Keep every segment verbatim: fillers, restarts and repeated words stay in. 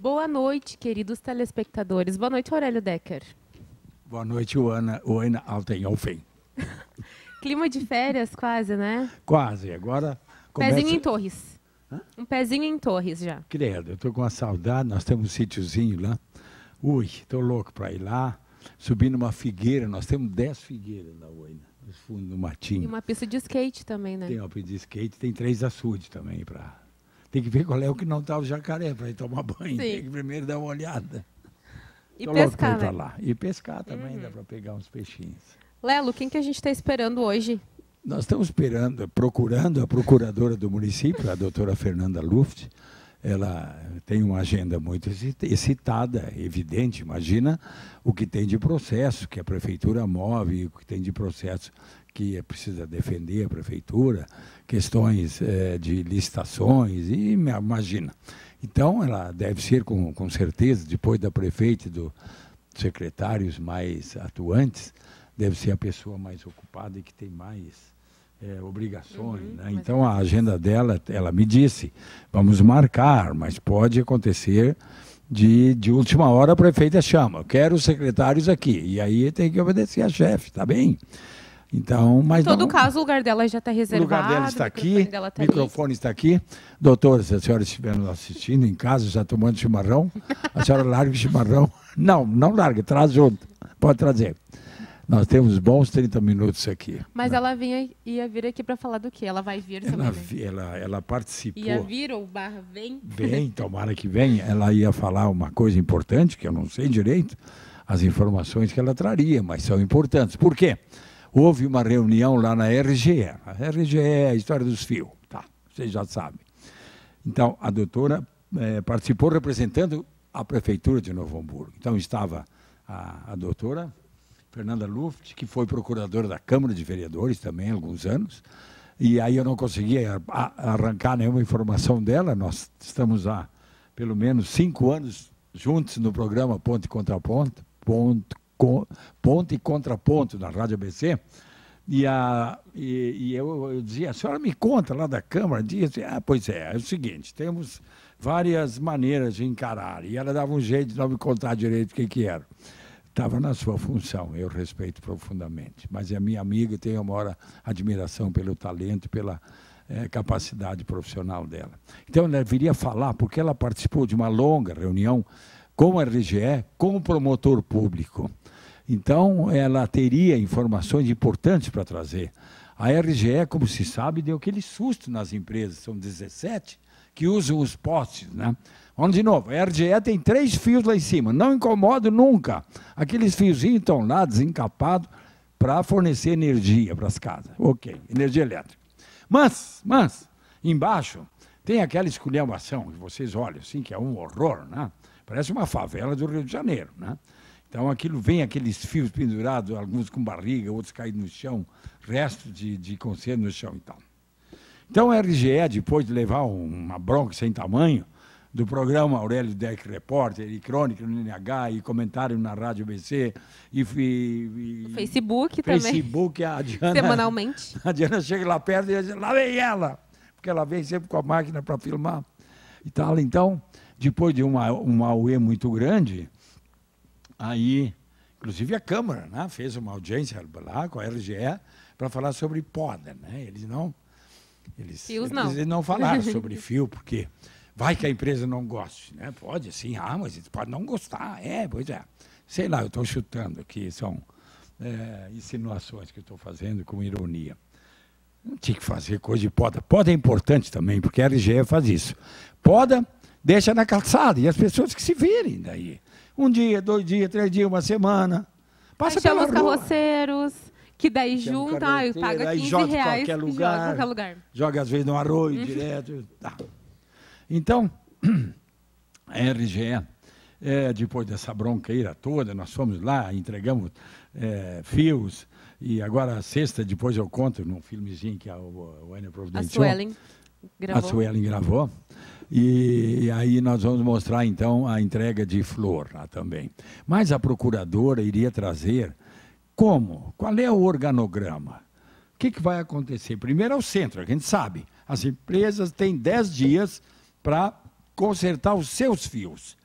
Boa noite, queridos telespectadores. Boa noite, Aurélio Decker. Boa noite, Oana, Oana Altenhofen. Clima de férias quase, né? Quase, agora... Começa... Pezinho em Torres. Hã? Um pezinho em Torres já. Credo, eu estou com uma saudade, nós temos um sítiozinho lá. Ui, estou louco para ir lá, subir numa figueira, nós temos dez figueiras na Oina, no fundo do matinho. E uma pista de skate também, né? Tem uma pista de skate, tem três açudes também. Pra... Tem que ver qual é o que não está o jacaré para ir tomar banho. Sim. Tem que primeiro dar uma olhada. E Tô pescar, louco pra ir né? pra lá. E pescar também, Uhum. dá para pegar uns peixinhos. Lelo, quem que a gente está esperando hoje? Nós estamos esperando, procurando a procuradora do município, a doutora Fernanda Luft. Ela tem uma agenda muito excitada, evidente. Imagina o que tem de processo que a prefeitura move, o que tem de processo que precisa defender a prefeitura, questões eh, de licitações, e imagina. Então, ela deve ser, com, com certeza, depois da prefeita e dos secretários mais atuantes, deve ser a pessoa mais ocupada e que tem mais é, obrigações. Uhum, né? Então, a agenda dela, ela me disse, vamos marcar, mas pode acontecer de, de última hora a prefeita chama, quero os secretários aqui, e aí tem que obedecer a chefe, tá bem? Então, mas Em todo não, caso, o lugar dela já está reservado. o lugar dela está o aqui, microfone dela o tá microfone está aqui. Doutora, se a senhora estiver nos assistindo em casa, já tomando chimarrão, a senhora larga o chimarrão. Não, não larga, traz junto. Pode trazer. Nós temos bons trinta minutos aqui. Mas né? ela vinha, ia vir aqui para falar do quê? Ela vai vir também, Ela, né? vi- ela, ela participou. Ia vir ou barra vem? Vem, tomara que venha. Ela ia falar uma coisa importante, que eu não sei direito, as informações que ela traria, mas são importantes. Por quê? Houve uma reunião lá na R G E. A R G E é a história dos fios, tá? Vocês já sabem. Então, a doutora eh, participou representando a prefeitura de Novo Hamburgo. Então, estava a, a doutora Fernanda Luft, que foi procuradora da Câmara de Vereadores também há alguns anos, e aí eu não conseguia a- a- arrancar nenhuma informação dela. Nós estamos há pelo menos cinco anos juntos no programa Ponto e Contraponto, Ponto, co, Ponto e Contraponto, na Rádio A B C, e, a, e, e eu, eu dizia, a senhora me conta lá da Câmara, dizia, ah, pois é, é o seguinte, temos várias maneiras de encarar, e ela dava um jeito de não me contar direito o que, que era. Estava na sua função, eu respeito profundamente, mas é minha amiga e tenho a maior admiração pelo talento e pela eh, capacidade profissional dela. Então, ela viria falar, porque ela participou de uma longa reunião com a R G E, com o promotor público. Então, ela teria informações importantes para trazer. A R G E, como se sabe, deu aquele susto nas empresas, são dezessete, que usam os postes, né? Vamos de novo, a R G E tem três fios lá em cima, não incomodo nunca. Aqueles fiozinhos estão lá, desencapados, para fornecer energia para as casas. Ok, energia elétrica. Mas, mas, embaixo, tem aquela esculhambação que vocês olham, assim, que é um horror, né? Parece uma favela do Rio de Janeiro, né? Então, aquilo vem, aqueles fios pendurados, alguns com barriga, outros caídos no chão, restos de, de conserva no chão e tal. Então, a R G E, depois de levar uma bronca sem tamanho, do programa Aurélio Deck Repórter, e crônica no N H, e comentário na Rádio B C, e, e, O e Facebook também. Facebook, a Diana, Semanalmente. a Diana chega lá perto e diz, lá vem ela, porque ela vem sempre com a máquina para filmar e tal. Então, depois de uma, uma A U E muito grande, aí, inclusive a Câmara, né, fez uma audiência lá com a R G E para falar sobre poda, né? Eles não, eles, Fios, eles não. não falaram sobre fio, porque vai que a empresa não goste, né? Pode, sim, ah, mas pode não gostar, é, pois é. Sei lá, eu estou chutando aqui, são é, insinuações que eu estou fazendo com ironia. Não tinha que fazer coisa de poda. Poda é importante também, porque a R G E faz isso. Poda, deixa na calçada, e as pessoas que se virem daí. Um dia, dois dias, três dias, uma semana. Passa Aí chama pela os rua. carroceiros, que daí Chama o junta, ai, carreteiro, paga aí quinze joga em reais qualquer e joga lugar. em qualquer lugar. Joga às vezes no arroio direto. Tá. Então, a R G E, é, depois dessa bronqueira toda, nós fomos lá, entregamos é, fios, e agora a sexta, depois eu conto num filmezinho que a, o, o Enia A providenciou. Suelen gravou. A Suelen gravou. E, e aí nós vamos mostrar, então, a entrega de flor lá também. Mas a procuradora iria trazer como? Qual é o organograma? O que, que vai acontecer? Primeiro é o centro, a gente sabe. As empresas têm dez dias para consertar os seus fios.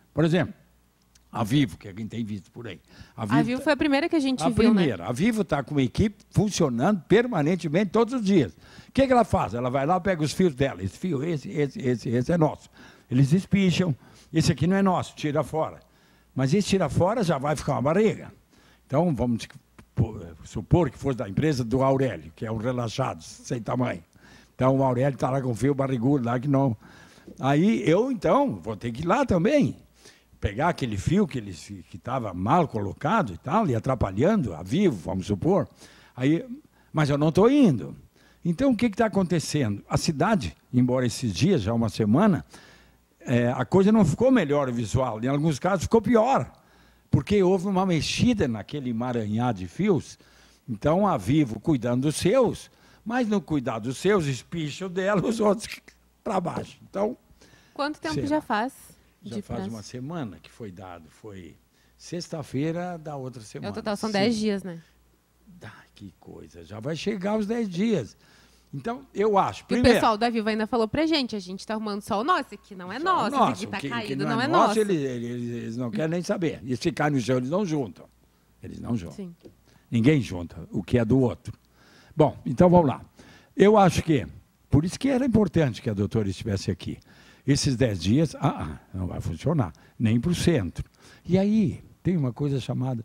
Por exemplo, a Vivo, que a gente tem visto por aí. A Vivo, a Vivo foi a primeira que a gente a viu, primeira. né? A Vivo está com uma equipe funcionando permanentemente todos os dias. O que, que ela faz? Ela vai lá, pega os fios dela. Esse fio, esse, esse, esse, esse é nosso. Eles espicham. Esse aqui não é nosso, tira fora. Mas esse tira fora já vai ficar uma barriga. Então, vamos supor que fosse da empresa do Aurélio, que é um relaxado, sem tamanho. Então, o Aurélio está lá com o fio barrigudo lá que não... Aí, eu, então, vou ter que ir lá também. Pegar aquele fio que estava mal colocado e tal, e atrapalhando, a Vivo, vamos supor. Aí, mas eu não estou indo. Então, o que está acontecendo? A cidade, embora esses dias, já uma semana, é, a coisa não ficou melhor visual. Em alguns casos, ficou pior. Porque houve uma mexida naquele emaranhado de fios. Então, a Vivo cuidando dos seus, mas no cuidar dos seus, espicha o dela, os outros para baixo. Então, quanto tempo já faz? Já de faz prazo? uma semana que foi dado. Foi sexta-feira da outra semana. É o total, são dez dias, né? Ah, que coisa. Já vai chegar aos dez dias. Então, eu acho. E Primeiro, o pessoal da Vivo ainda falou pra gente, a gente está arrumando só o nosso, esse aqui não é nosso, nosso, esse aqui está que, caído, que não, não é, é nosso. nosso. Eles, eles, eles não querem nem saber. E se cai no chão, eles não juntam. Eles não juntam. Sim. Ninguém junta o que é do outro. Bom, então vamos lá. Eu acho que, por isso que era importante que a doutora estivesse aqui. Esses dez dias, ah, ah, não vai funcionar, nem para o centro. E aí, tem uma coisa chamada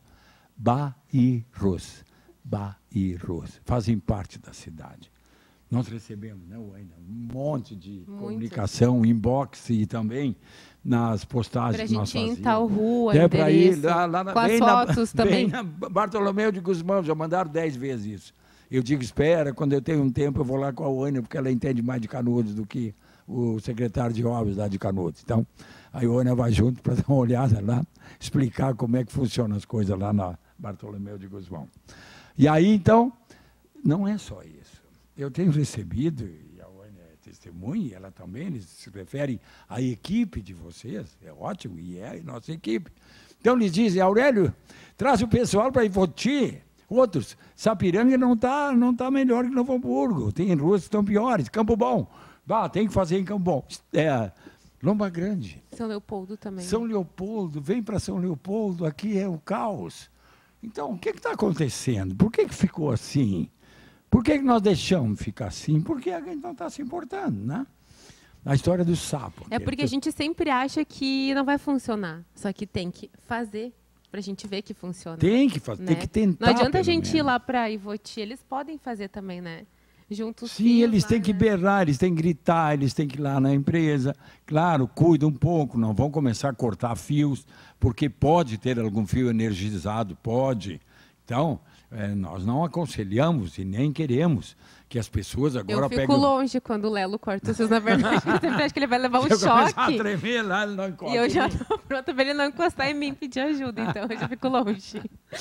bairros. Bairros. Fazem parte da cidade. Nós recebemos, né, Wayne, um monte de Muito. comunicação, inbox e também nas postagens Pra que nós gente ir em fazíamos. tal rua, É para ir endereço, lá, lá na, com as bem na- fotos bem também. na Bartolomeu de Guzmão, já mandaram dez vezes isso. Eu digo, espera, quando eu tenho um tempo eu vou lá com a Wânia, porque ela entende mais de Canudos do que o secretário de obras lá de Canudos. Então, a Wânia vai junto para dar uma olhada lá, explicar como é que funcionam as coisas lá na Bartolomeu de Guzmão. E aí, então, não é só isso. Eu tenho recebido, e a Wânia é testemunha, ela também, eles se referem à equipe de vocês, é ótimo, e é a nossa equipe. Então, eles dizem, Aurélio, traz o pessoal para Ivoti. Outros, Sapiranga não está não tá melhor que Novo Hamburgo, tem ruas que estão piores, Campo Bom, bah, tem que fazer em Campo Bom. É, Lomba Grande. São Leopoldo também. São Leopoldo, vem para São Leopoldo, aqui é o caos. Então, o que está acontecendo? Por que, que ficou assim? Por que, que nós deixamos ficar assim? Porque a gente não está se importando, né? A história do sapo. É porque a gente sempre acha que não vai funcionar, só que tem que fazer para a gente ver que funciona. Tem que fazer, né? tem que tentar. Não adianta a pelo gente ir menos. lá para Ivoti, eles podem fazer também, né? Juntos. Sim, eles têm que berrar, eles têm que gritar, eles têm que ir lá na empresa. Claro, cuida um pouco, não vão começar a cortar fios, porque pode ter algum fio energizado, pode. Então, é, nós não aconselhamos e nem queremos que as pessoas agora Eu fico peguem... longe quando o Lelo corta os fios, na verdade. Eu sempre acho que ele vai levar um Se eu começar choque. a tremer lá, ele não encosta. E eu já estou pronta para ele não encostar em mim e pedir ajuda, então eu já fico longe.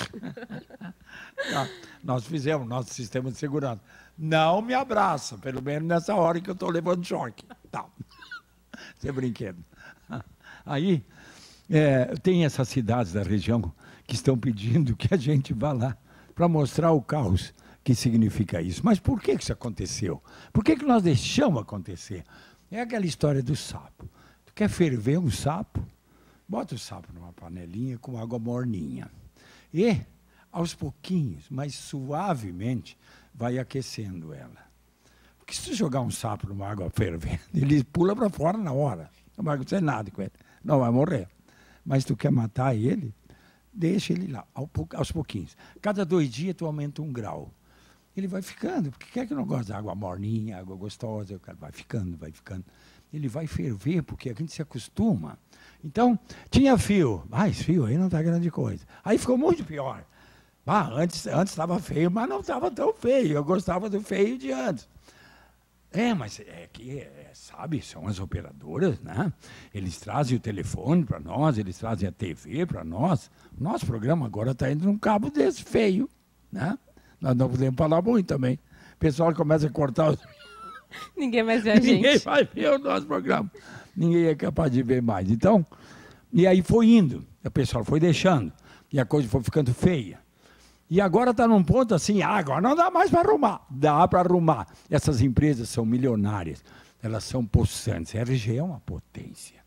Não, nós fizemos nosso sistema de segurança. Não me abraça, pelo menos nessa hora que eu estou levando choque. Tá. Sem brinquedo. Aí, é, tem essas cidades da região que estão pedindo que a gente vá lá para mostrar o caos que significa isso. Mas por que isso aconteceu? Por que, que nós deixamos acontecer? É aquela história do sapo. Tu quer ferver um sapo? Bota o sapo numa panelinha com água morninha. E, aos pouquinhos, mas suavemente, vai aquecendo ela. Porque se tu jogar um sapo numa água fervendo, ele pula para fora na hora. Não vai acontecer nada com ele. Não vai morrer. Mas tu quer matar ele, deixa ele lá, aos pouquinhos. Cada dois dias tu aumenta um grau. Ele vai ficando, porque quer que não gosta de água morninha, água gostosa, o cara vai ficando, vai ficando. Ele vai ferver, porque a gente se acostuma. Então, tinha fio. Ah, esse fio aí não está grande coisa. Aí ficou muito pior. Ah, antes estava feio, mas não estava tão feio. Eu gostava do feio de antes. É, mas é que, é, sabe, são as operadoras, né? Eles trazem o telefone para nós, eles trazem a T V para nós. O nosso programa agora está indo num cabo desse feio, né? Nós não podemos falar muito também. O pessoal começa a cortar os... Ninguém mais vê a gente. Ninguém vai ver o nosso programa. Ninguém é capaz de ver mais. Então, e aí foi indo. O pessoal foi deixando. E a coisa foi ficando feia. E agora está num ponto assim, ah, agora não dá mais para arrumar. Dá para arrumar. Essas empresas são milionárias. Elas são possantes. A R G é uma potência.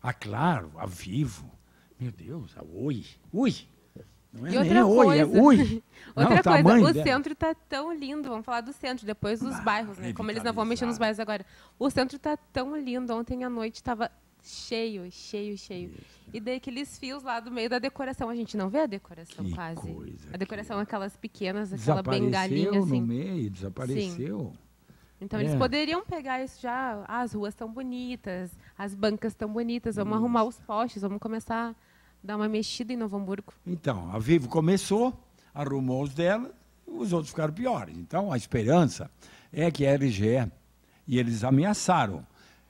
Ah, claro, a Vivo. Meu Deus, a Oi. Ui. Não é E outra nem Oi, coisa, é Ui. outra Não, coisa, tamanho o dela. centro está tão lindo, vamos falar do centro, depois dos Ah, bairros, né? Como eles não vão mexer nos bairros agora. O centro está tão lindo, ontem à noite estava cheio, cheio, cheio. Isso. E daí aqueles fios lá do meio da decoração, a gente não vê a decoração Que quase. coisa, A decoração que- aquelas pequenas, aquela bengalinha Desapareceu assim. no meio, desapareceu. Então É. eles poderiam pegar isso já, ah, as ruas estão bonitas, as bancas estão bonitas, vamos Isso. arrumar os postes, vamos começar a dar uma mexida em Novo Hamburgo. Então, a Vivo começou, arrumou os dela, os outros ficaram piores. Então, a esperança é que a R G E, e eles ameaçaram,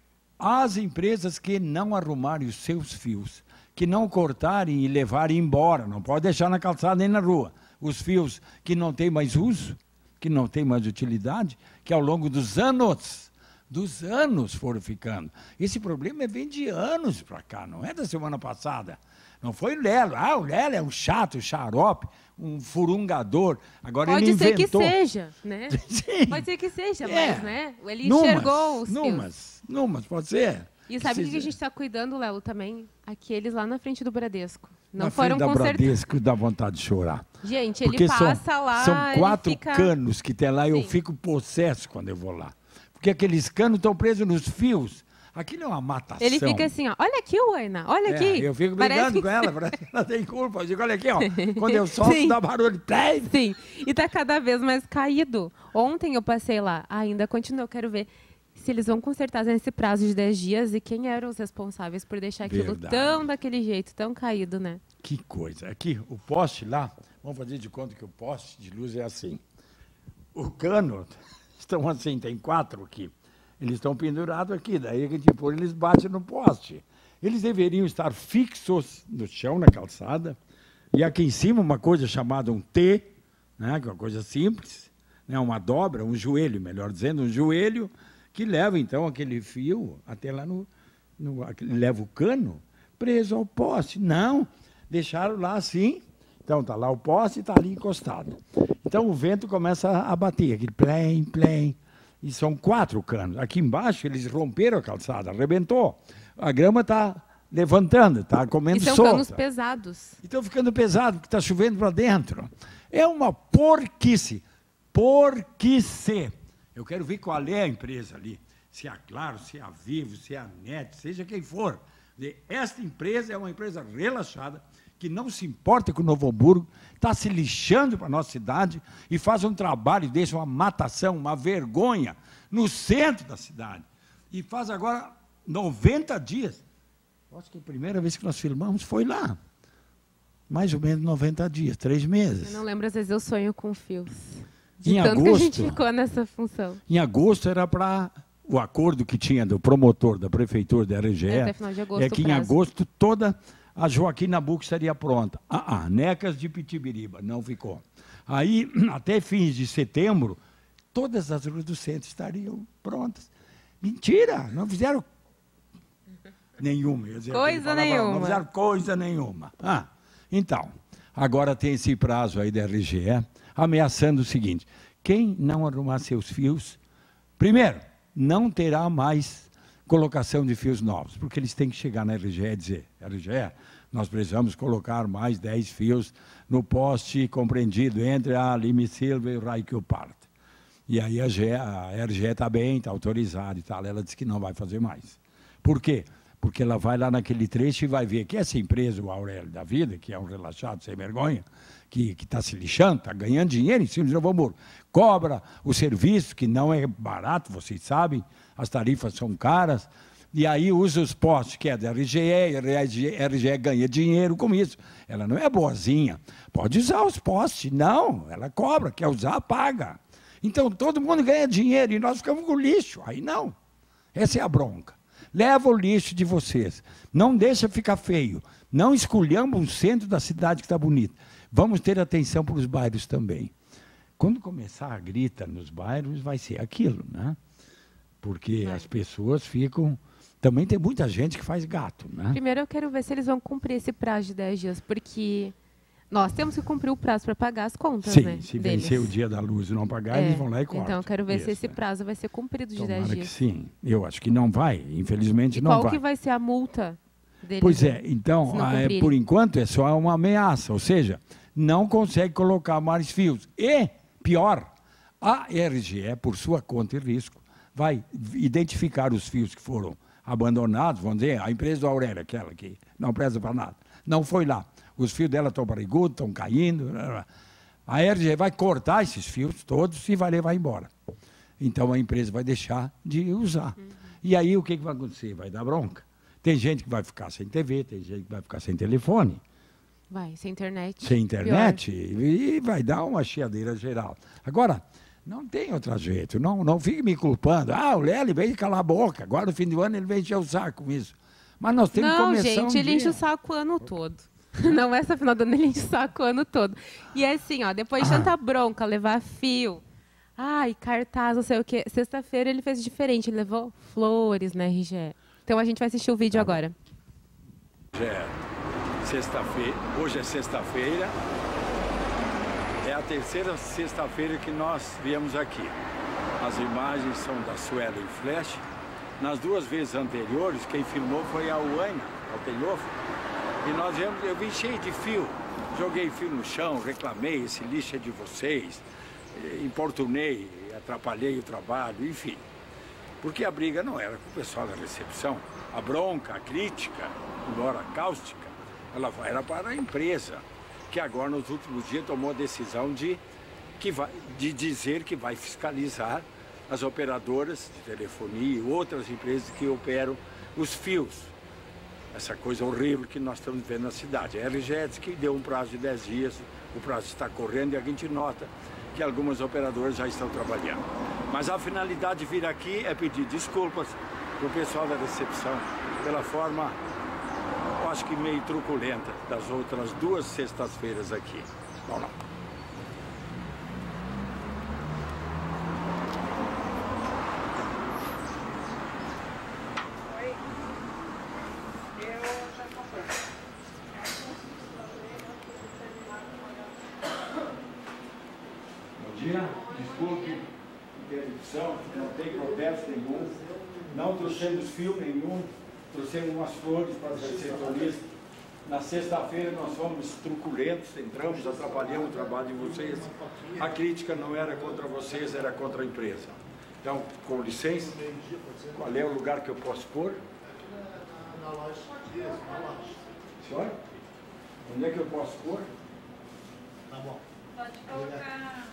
as empresas que não arrumarem os seus fios, que não cortarem e levarem embora, não pode deixar na calçada nem na rua, os fios que não têm mais uso, que não têm mais utilidade, que ao longo dos anos, dos anos foram ficando. Esse problema vem de anos para cá, não é da semana passada. Não foi o Lelo. Ah, o Lelo é um chato, xarope, um furungador. Agora Pode ele ser inventou... que seja, né? Sim. Pode ser que seja, É. mas né? Ele Numas, enxergou os fios. Numas, numas, pode ser. E sabe o que, Precisa- que a gente está cuidando, Lelo, também? Aqueles lá na frente do Bradesco. Não Na foram frente da consertados. Bradesco dá vontade de chorar. Gente, ele Porque passa são, lá, são ele quatro fica... canos que tem lá e eu Sim. fico possesso quando eu vou lá. Porque aqueles canos estão presos nos fios. Aquilo é uma matação. Ele fica assim, ó, olha aqui, Uaina, olha É, aqui. eu fico Parece brigando que- com ela, parece que ela tem culpa. Eu digo, olha aqui, ó, quando eu solto, Sim. dá barulho. Play. Sim, e tá cada vez mais caído. Ontem eu passei lá, ainda continua, eu quero ver se eles vão consertar nesse prazo de dez dias e quem eram os responsáveis por deixar aquilo Verdade. tão daquele jeito, tão caído, né? Que coisa. Aqui, o poste lá, vamos fazer de conta que o poste de luz é assim. O cano, estão assim, tem quatro aqui. Eles estão pendurados aqui, daí a gente pôr, eles batem no poste. Eles deveriam estar fixos no chão, na calçada, e aqui em cima uma coisa chamada um T, né, que é uma coisa simples, né, uma dobra, um joelho, melhor dizendo, um joelho, que leva então aquele fio até lá no, no aquele- leva o cano preso ao poste. Não, deixaram lá assim. Então está lá o poste e está ali encostado. Então o vento começa a bater, aquele plém, plém. E são quatro canos. Aqui embaixo eles romperam a calçada, arrebentou. A grama está levantando, está comendo E são solta. canos pesados. E estão ficando pesado, porque está chovendo para dentro. É uma porquice. Porquice. Eu quero ver qual é a empresa ali. Se é a Claro, se é a Vivo, se é a Net, seja quem for. Esta empresa é uma empresa relaxada, que não se importa com o Novo Hamburgo, está se lixando para a nossa cidade e faz um trabalho, deixa uma matação, uma vergonha no centro da cidade. E faz agora noventa dias. Acho que a primeira vez que nós filmamos foi lá. Mais ou menos noventa dias, três meses. Eu não lembro, às vezes eu sonho com fios. De Em tanto que a gente agosto- ficou nessa função. Em agosto era para o acordo que tinha do promotor, da prefeitura, da R G E, É até final de agosto é o que em prazo. agosto toda a Joaquim Nabuco estaria pronta. Ah, ah, Necas de Pitibiriba, não ficou. Aí, até fins de setembro, todas as ruas do centro estariam prontas. Mentira, não fizeram nenhuma. eu ia dizer, Coisa aquele palavrão, nenhuma. Não fizeram coisa nenhuma. Ah, então, agora tem esse prazo aí da R G E, ameaçando o seguinte, quem não arrumar seus fios, primeiro, não terá mais colocação de fios novos, porque eles têm que chegar na R G E e dizer, R G E, nós precisamos colocar mais dez fios no poste compreendido entre a Lime Silva e o Raikio Park. E aí a, G E, a R G E está bem, está autorizada e tal, ela disse que não vai fazer mais. Por quê? Porque ela vai lá naquele trecho e vai ver que essa empresa, o Aurélio da Vida, que é um relaxado sem vergonha, que está se lixando, está ganhando dinheiro em cima de Novo Hamburgo, cobra o serviço, que não é barato, vocês sabem, as tarifas são caras, e aí usa os postos, que é da R G E, a R G E ganha dinheiro com isso. Ela não é boazinha, pode usar os postes, não, ela cobra, quer usar, paga. Então todo mundo ganha dinheiro e nós ficamos com lixo, aí não. Essa é a bronca. Leva o lixo de vocês, não deixa ficar feio, não esculhamba um centro da cidade que está bonito. Vamos ter atenção para os bairros também. Quando começar a grita nos bairros, vai ser aquilo, né? Porque Vai. as pessoas ficam... Também tem muita gente que faz gato, né? Primeiro eu quero ver se eles vão cumprir esse prazo de dez dias, porque nós temos que cumprir o prazo para pagar as contas, Sim, né? se deles. vencer o dia da luz e não pagar, É, eles vão lá e cortam. Então eu quero ver se Isso, esse é. prazo vai ser cumprido de Tomara dez que dias. sim. Eu acho que não vai, infelizmente E não qual vai. que vai ser a multa Deles, Pois é, se então, não ah, é, cumprirem. por enquanto é só uma ameaça, ou seja, não consegue colocar mais fios. E, pior, a R G E, por sua conta e risco, vai identificar os fios que foram abandonados, vamos dizer, a empresa do Aurélia, aquela que não presta para nada, não foi lá. Os fios dela estão barrigudos, estão caindo. A R G E vai cortar esses fios todos e vai levar embora. Então a empresa vai deixar de usar. Uhum. E aí o que, que vai acontecer? Vai dar bronca. Tem gente que vai ficar sem T V, tem gente que vai ficar sem telefone. Vai, sem internet. Sem internet e, e vai dar uma chiadeira geral. Agora, não tem outro jeito. Não, não fique me culpando. Ah, o Lélio veio calar a boca. Agora, no fim do ano, ele vem encher o saco com isso. Mas nós temos não, que começar gente, um ele dia. enche o saco o ano todo. Não, essa final do ano ele enche o saco o ano todo. E é assim, ó, depois de Ah. tanta bronca, levar fio, ai, cartaz, não sei o quê. Sexta-feira ele fez diferente, ele levou flores na R G E. Então a gente vai assistir o vídeo Tá agora. É, sexta-feira, hoje é sexta-feira, é a terceira sexta-feira que nós viemos aqui. As imagens são da Suelen Flash. Nas duas vezes anteriores, quem filmou foi a Uana, Altenhoff, e nós viemos, eu vim cheio de fio, joguei fio no chão, reclamei, esse lixo é de vocês, importunei, atrapalhei o trabalho, enfim. Porque a briga não era com o pessoal da recepção. A bronca, a crítica, embora cáustica, ela era para a empresa, que agora, nos últimos dias, tomou a decisão de, que vai, de dizer que vai fiscalizar as operadoras de telefonia e outras empresas que operam os fios. Essa coisa horrível que nós estamos vendo na cidade. A R G E diz que deu um prazo de dez dias, o prazo está correndo e a gente nota que algumas operadoras já estão trabalhando. Mas a finalidade de vir aqui é pedir desculpas para o pessoal da recepção pela forma, eu acho que meio truculenta, das outras duas sextas-feiras aqui. Vamos lá. Dia, desculpe, interrupção, não tem protesto nenhum, não trouxemos fio nenhum, trouxemos umas flores para os recepcionistas. Na sexta-feira nós fomos truculentos, entramos, atrapalhamos o trabalho de vocês. A crítica não era contra vocês, era contra a empresa. Então, com licença, qual é o lugar que eu posso pôr? Na loja. Na loja. Senhora? Onde é que eu posso pôr? Tá bom. Pode colocar.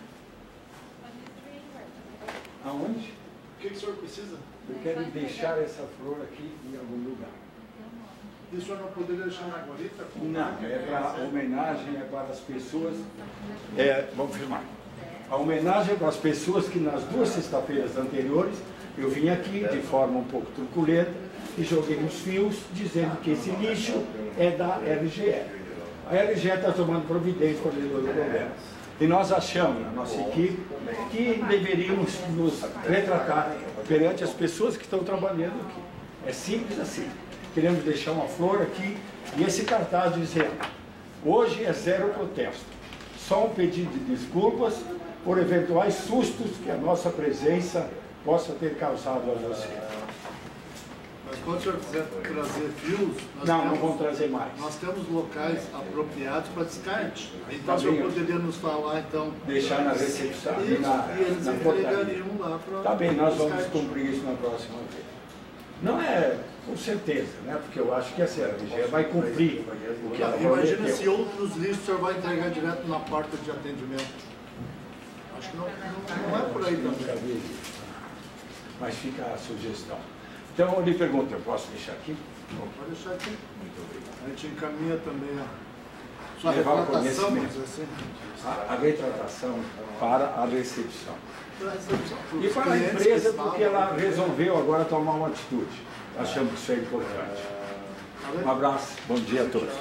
Aonde? O que, que o senhor precisa? Eu quero deixar essa flor aqui em algum lugar. E o senhor não poderia deixar na guarita? Não, é para homenagem, é para as pessoas. É, vamos filmar. A homenagem é para as pessoas que nas duas sexta-feiras anteriores eu vim aqui de forma um pouco truculenta e joguei uns fios dizendo que esse lixo é da R G E. A R G E está tomando providência para resolver o problema. E nós achamos, na nossa equipe, que deveríamos nos retratar perante as pessoas que estão trabalhando aqui. É simples assim. Queremos deixar uma flor aqui e esse cartaz dizendo: hoje é zero protesto, só um pedido de desculpas por eventuais sustos que a nossa presença possa ter causado a você. Mas quando o senhor quiser trazer fios, nós, Não, não temos, vão trazer mais. nós temos locais apropriados para descarte. Então Tá o senhor bem. poderia nos falar, então... Deixar na recepção, Isso, na, e eles na portaria. entregariam lá para... Tá bem, nós vamos descarte. cumprir isso na próxima vez. Não é com certeza, né? Porque eu acho que a R G E vai cumprir o que ela Imagina prometeu. se outros lixos o senhor vai entregar direto na porta de atendimento. Acho que não, não, não é por aí Nunca também. vi isso. Mas fica a sugestão. Então eu lhe pergunto, eu posso deixar aqui? Bom, pode deixar aqui. Muito obrigado. A gente encaminha também a sua Levar o retratação, conhecimento. vamos dizer assim. A, a retratação para a recepção. Para a recepção. Para E os para a clientes empresa, que porque falam, ela resolveu agora tomar uma atitude. Achamos que isso é importante. Tá bem? Um abraço, bom dia a todos.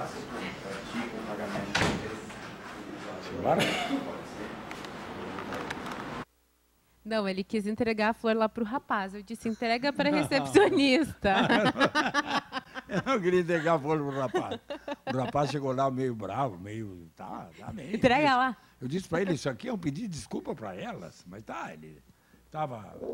Simbora? Não, ele quis entregar a flor lá pro rapaz. Eu disse, entrega para recepcionista. Eu não queria entregar a flor pro rapaz. O rapaz chegou lá meio bravo, meio... Tá, tá meio... Entrega lá. Eu disse para ele, isso aqui é um pedido de desculpa para elas. Mas tá, ele estava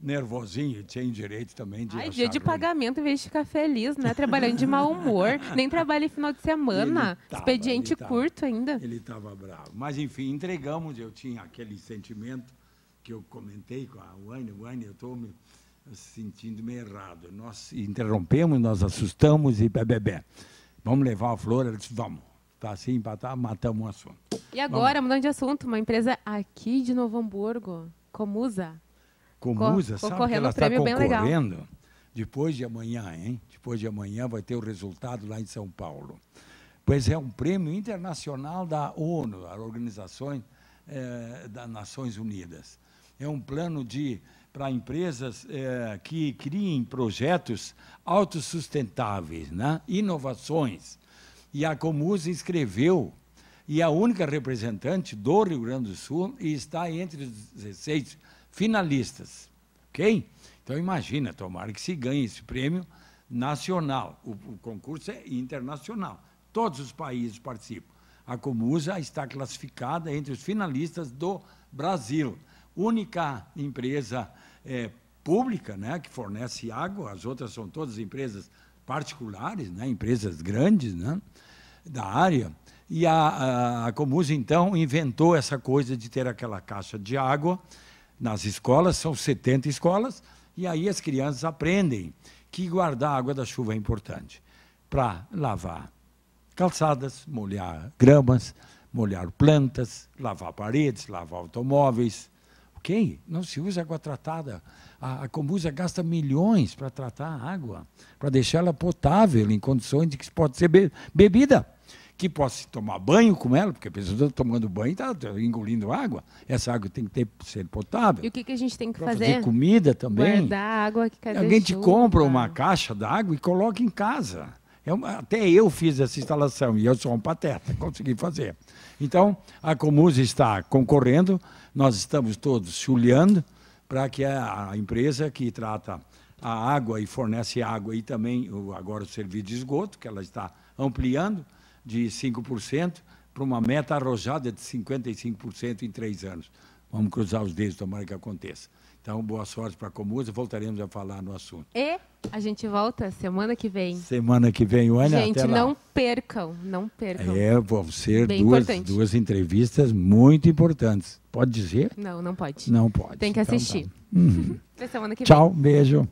nervosinho, tinha direito também de Ai, achar dia de ruim. pagamento, em vez de ficar feliz, né? Trabalhando de mau humor. Nem trabalhei final de semana. Ele tava, Expediente ele tava. curto ainda. Ele estava bravo. Mas, enfim, entregamos. Eu tinha aquele sentimento que eu comentei com a Wayne. Wayne, eu estou me sentindo meio errado. Nós interrompemos, nós assustamos e bebê. Vamos levar a flor? Ela disse, vamos. Tá assim, empatar, matamos o assunto. E agora, mudando de assunto, uma empresa aqui de Novo Hamburgo, Comusa. Comusa, Co- sabe que concorrendo ela um está prêmio bem legal. concorrendo? Depois de amanhã, hein? Depois de amanhã vai ter o resultado lá em São Paulo. Pois é um prêmio internacional da ONU, a Organização eh, das Nações Unidas. É um plano de para empresas eh, que criem projetos autossustentáveis, né? Inovações. E a Comusa inscreveu, e a única representante do Rio Grande do Sul, e está entre os dezesseis finalistas. Ok? Então, imagina, tomara que se ganhe esse prêmio nacional. O, o concurso é internacional. Todos os países participam. A Comusa está classificada entre os finalistas do Brasil. Única empresa é, pública, né, que fornece água, as outras são todas empresas particulares, né, empresas grandes, né, da área. E a, a, a Comusa, então, inventou essa coisa de ter aquela caixa de água nas escolas, são setenta escolas, e aí as crianças aprendem que guardar a água da chuva é importante para lavar calçadas, molhar gramas, molhar plantas, lavar paredes, lavar automóveis. Ok? Não se usa água tratada. A, a Comusa gasta milhões para tratar a água, para deixá-la potável, em condições de que pode ser be bebida, que possa tomar banho com ela, porque a pessoa está tomando banho e está engolindo água. Essa água tem que ter, ser potável. E o que, que a gente tem que Pra fazer? fazer comida também. Guardar água que cadê Alguém te chuva? compra uma caixa d'água e coloca em casa. É uma, até eu fiz essa instalação e eu sou um pateta, consegui fazer. Então, a Comusa está concorrendo, nós estamos todos chulhando para que a, a empresa que trata a água e fornece água e também o, agora o serviço de esgoto, que ela está ampliando de cinco por cento para uma meta arrojada de cinquenta e cinco por cento em três anos. Vamos cruzar os dedos, tomara que aconteça. Então, boa sorte para a Comusa, voltaremos a falar no assunto. E a gente volta semana que vem. Semana que vem, Ana, Gente, até lá. não percam, não percam. É, vão ser Bem duas, importante. duas entrevistas muito importantes. Pode dizer? Não, não pode. Não pode. Tem que Então, assistir. tá. Uhum. Até semana que vem. Tchau, beijo.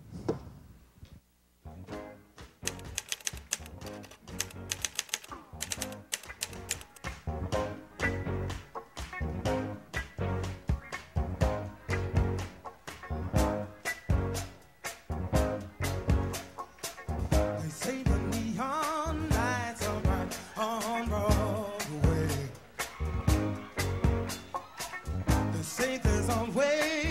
They say the neon lights are bright on Broadway. They say there's always